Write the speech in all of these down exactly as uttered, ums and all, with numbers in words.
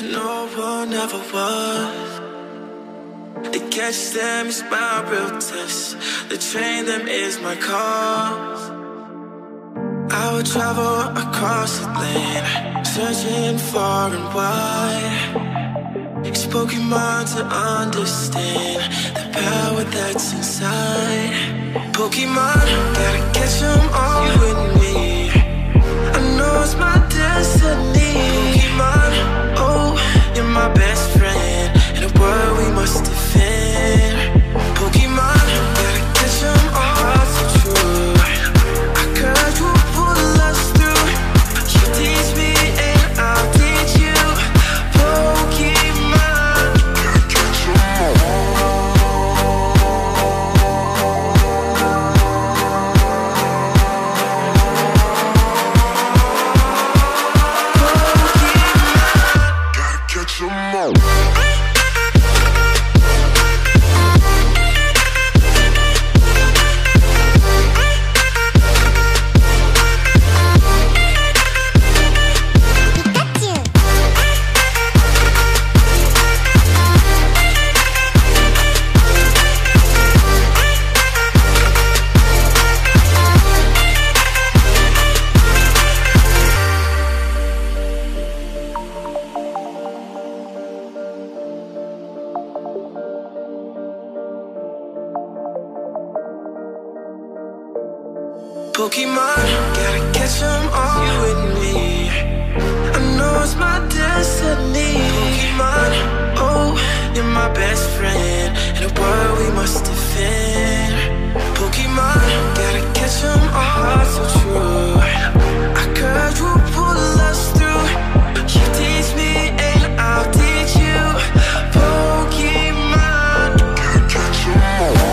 no one ever was. To catch them is my real test. To train them is my cause. I would travel across the land, searching far and wide. It's Pokemon to understand the power that's inside. Pokemon, gotta catch them all with me. I know it's my destiny. Pokemon, oh, you're my best friend in a world we must defend. Pokemon, gotta catch them all so true. I could you pull us through. You teach me and I'll teach you. Pokemon, gotta catch them all. Pokemon, gotta catch them all with me. I know it's my destiny. Pokemon, oh, you're my best friend in a world we must defend. Pokemon, gotta catch them all so true. I could you pull us through. You teach me and I'll teach you. Pokemon, gotta catch them all.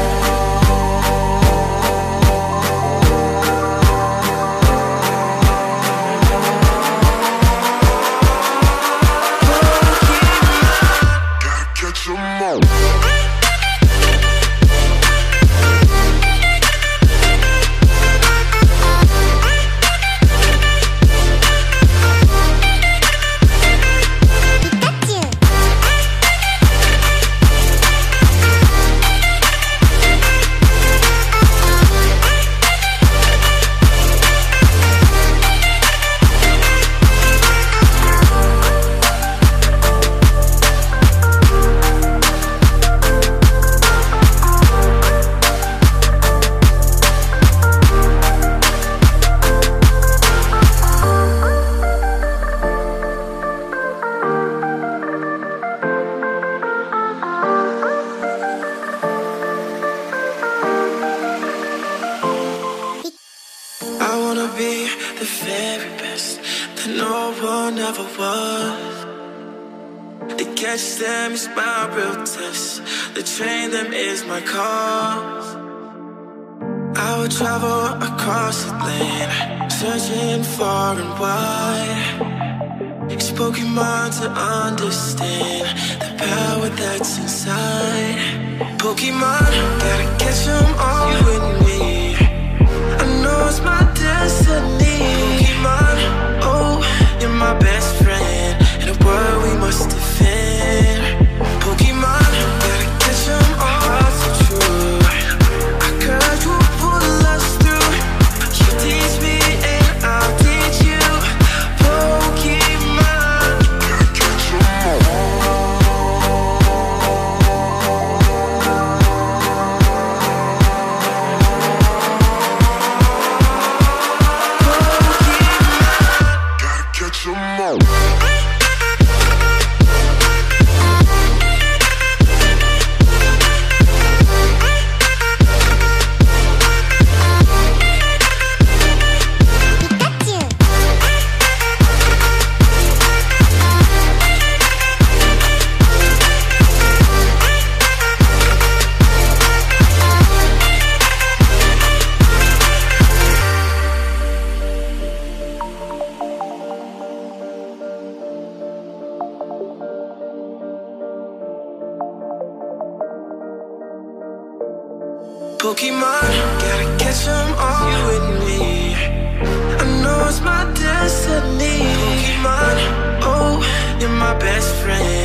Searching far and wide. It's Pokemon to understand the power that's inside. Pokemon, gotta catch them all with me. I know it's my destiny. Pokemon, oh, you're my best friend in a world we must defend. Pokemon, gotta catch them all so true. I could you pull us through. You teach me and I'll teach you. Pokemon, gotta catch them all. Pokemon, gotta catch them all with me. I know it's my destiny. Pokemon, oh, you're my best friend. friend.